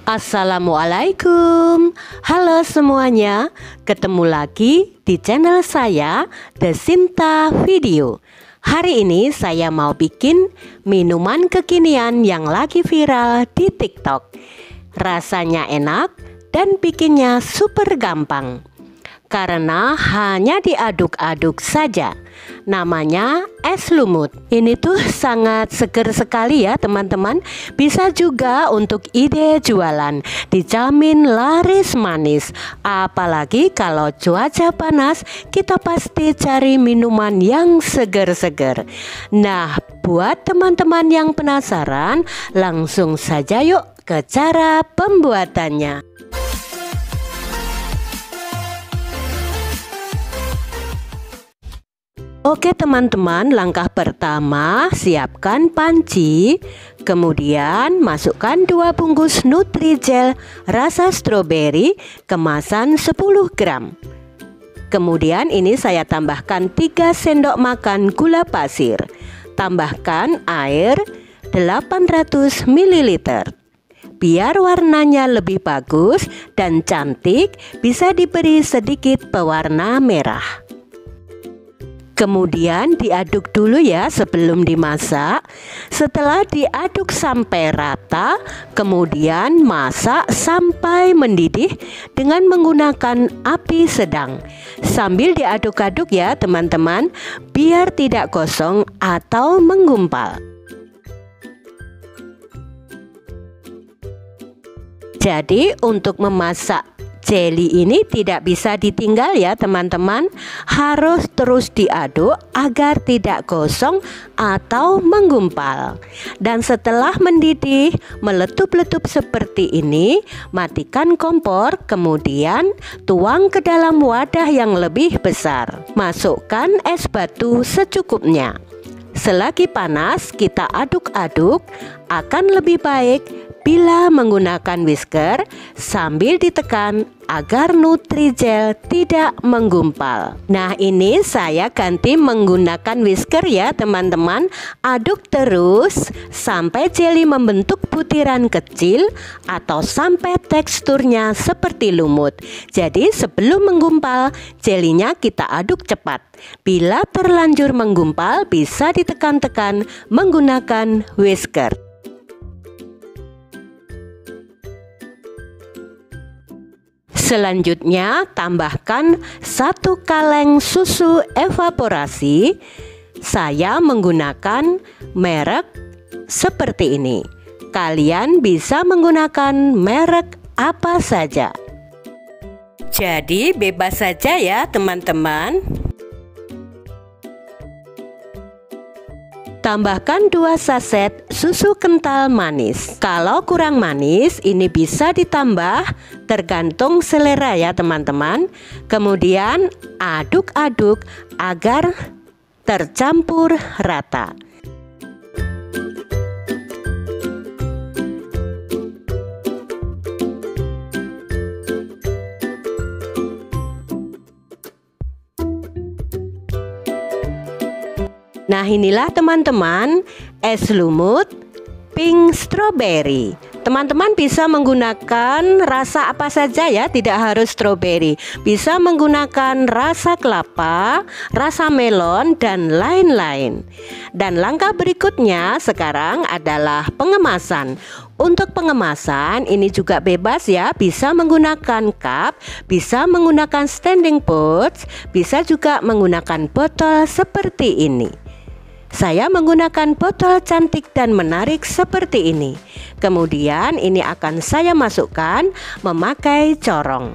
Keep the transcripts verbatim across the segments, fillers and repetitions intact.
Assalamualaikum. Halo semuanya, ketemu lagi di channel saya The Sinta Video. Hari ini saya mau bikin minuman kekinian yang lagi viral di TikTok. Rasanya enak dan bikinnya super gampang karena hanya diaduk-aduk saja. Namanya es lumut. Ini tuh sangat seger sekali ya teman-teman. Bisa juga untuk ide jualan. Dijamin laris manis. Apalagi kalau cuaca panas, kita pasti cari minuman yang seger-seger. Nah, buat teman-teman yang penasaran, langsung saja yuk ke cara pembuatannya. Oke teman-teman, langkah pertama siapkan panci. Kemudian masukkan dua bungkus Nutrijel rasa stroberi kemasan sepuluh gram. Kemudian ini saya tambahkan tiga sendok makan gula pasir. Tambahkan air delapan ratus mililiter. Biar warnanya lebih bagus dan cantik, bisa diberi sedikit pewarna merah. Kemudian diaduk dulu ya sebelum dimasak. Setelah diaduk sampai rata, kemudian masak sampai mendidih dengan menggunakan api sedang. Sambil diaduk-aduk ya teman-teman, biar tidak gosong atau menggumpal. Jadi untuk memasak jelly ini tidak bisa ditinggal ya teman-teman. Harus terus diaduk agar tidak gosong atau menggumpal. Dan setelah mendidih meletup-letup seperti ini, matikan kompor. Kemudian tuang ke dalam wadah yang lebih besar. Masukkan es batu secukupnya. Selagi panas kita aduk-aduk. Akan lebih baik bila menggunakan whisker sambil ditekan agar Nutrijel tidak menggumpal. Nah, ini saya ganti menggunakan whisker ya teman-teman. Aduk terus sampai jelly membentuk butiran kecil atau sampai teksturnya seperti lumut. Jadi sebelum menggumpal, jelinya kita aduk cepat. Bila terlanjur menggumpal, bisa ditekan-tekan menggunakan whisker. Selanjutnya tambahkan satu kaleng susu evaporasi. Saya menggunakan merek seperti ini. Kalian bisa menggunakan merek apa saja. Jadi bebas saja ya teman-teman. Tambahkan dua saset susu kental manis. Kalau kurang manis, ini bisa ditambah tergantung selera ya teman-teman. Kemudian aduk-aduk agar tercampur rata. Nah, inilah teman-teman es lumut pink strawberry. Teman-teman bisa menggunakan rasa apa saja ya, tidak harus strawberry. Bisa menggunakan rasa kelapa, rasa melon, dan lain-lain. Dan langkah berikutnya sekarang adalah pengemasan. Untuk pengemasan ini juga bebas ya, bisa menggunakan cup, bisa menggunakan standing pots, bisa juga menggunakan botol seperti ini. Saya menggunakan botol cantik dan menarik seperti ini. Kemudian ini akan saya masukkan memakai corong.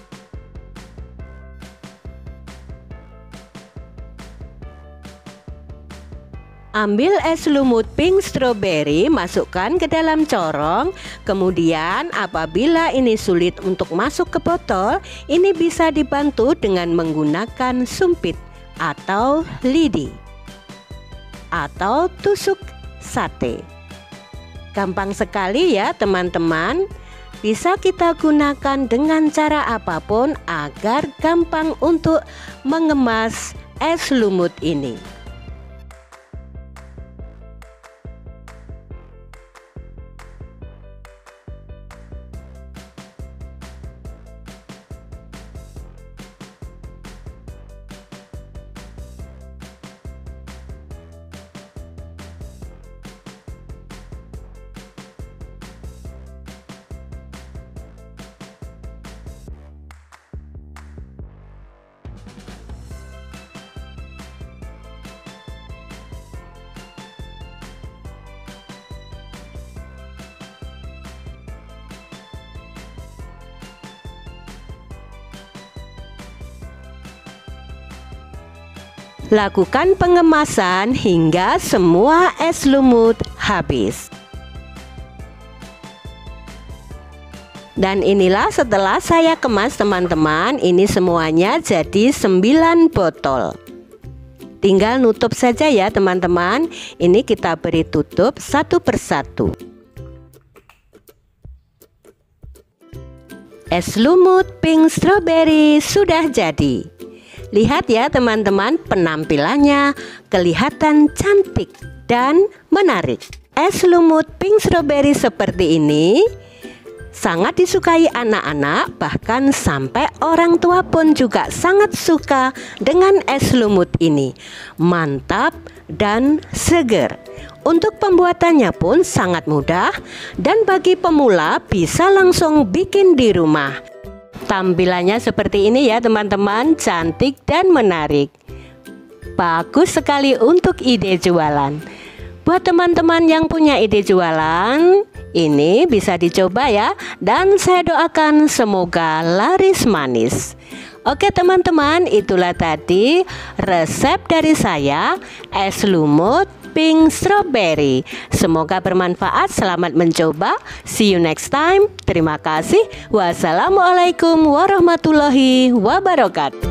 Ambil es lumut pink strawberry, masukkan ke dalam corong. Kemudian apabila ini sulit untuk masuk ke botol, ini bisa dibantu dengan menggunakan sumpit atau lidi atau tusuk sate. Gampang sekali ya teman-teman. Bisa kita gunakan dengan cara apapun agar gampang untuk mengemas es lumut ini. Lakukan pengemasan hingga semua es lumut habis. Dan inilah setelah saya kemas teman-teman, ini semuanya jadi sembilan botol. Tinggal nutup saja ya teman-teman. Ini kita beri tutup satu persatu. Es lumut pink strawberry sudah jadi. Lihat ya teman-teman, penampilannya kelihatan cantik dan menarik. Es lumut pink strawberry seperti ini sangat disukai anak-anak, bahkan sampai orang tua pun juga sangat suka dengan es lumut ini. Mantap dan seger. Untuk pembuatannya pun sangat mudah dan bagi pemula bisa langsung bikin di rumah. Tampilannya seperti ini ya teman-teman, cantik dan menarik. Bagus sekali untuk ide jualan. Buat teman-teman yang punya ide jualan, ini bisa dicoba ya, dan saya doakan semoga laris manis. Oke teman-teman, itulah tadi resep dari saya es lumut pink strawberry. Semoga bermanfaat, selamat mencoba. See you next time. Terima kasih. Wassalamualaikum warahmatullahi wabarakatuh.